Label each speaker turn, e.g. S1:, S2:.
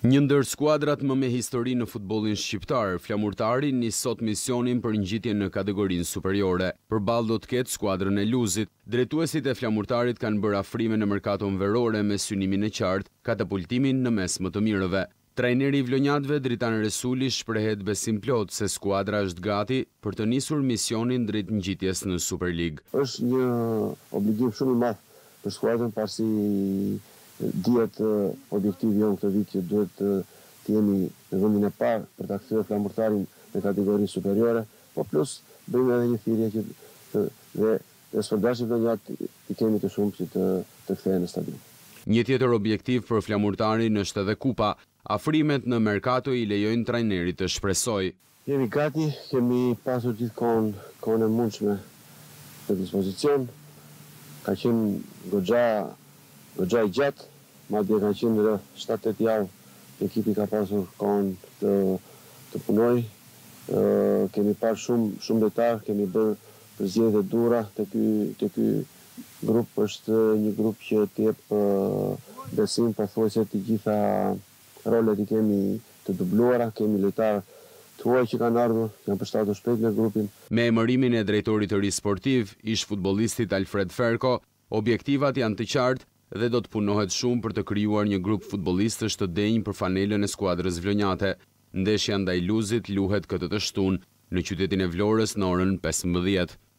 S1: Një ndër skuadrat më me histori në futbollin shqiptar, Flamurtari nis sot misionin për ngjitje në kategorinë superiore. Përballë do të ketë skuadrën e Luzit. Drejtuesit e Flamurtarit kanë bërë afrime në merkaton verore me synimin e qartë katapultimin në mes më të mirëve. Trajneri i Vlonjatëve Dritan Resuli shprehet besim plot se skuadra është gati për të nisur misionin drejt ngjitjes në Superlig.
S2: Është një obligim shumë i madh për skuadrën pasi dihet objektivi jonë këtë vit që duhet të jemi në vendin e parë për ta kthyer Flamurtarin në kategori superiore, po plus bëjmë edhe një thirrje që dhe sfondashit Vlonjat i kemi të shumë që të kthehen në stadium.
S1: Një tjetër objektiv për Flamurtarin është edhe kupa. Afrimet në merkato i lejojnë trajnerit të shpresojë.
S2: Jemi gati, kemi pasur gjithkohën e mundshme në dispozicion. Ka qenë goxha i gjatë, madje kanë qenë rreth 7-8 javë, ekipi ka pasur kohën të punojë. Kemi parë shumë detar, kemi bërë përzgjedhje dhura te ky grup është një grup që të jep besim pothuajse të gjitha rolet i kemi të dubluara, kemi lojtarë të huaj që kanë ardhur, janë përshtatur shpejt në grupin.
S1: Me emërimin e drejtorit të ri sportiv, ish futbollistit Alfred Ferko, objektivat janë të qartë dhe do të punohet shumë për të krijuar një grup futbollistësh të denjë për fanelën e skuadrës vlonjate. Ndeshja ndaj Luzit luhet këtë të shtunë në qytetin e Vlorës në orën 15.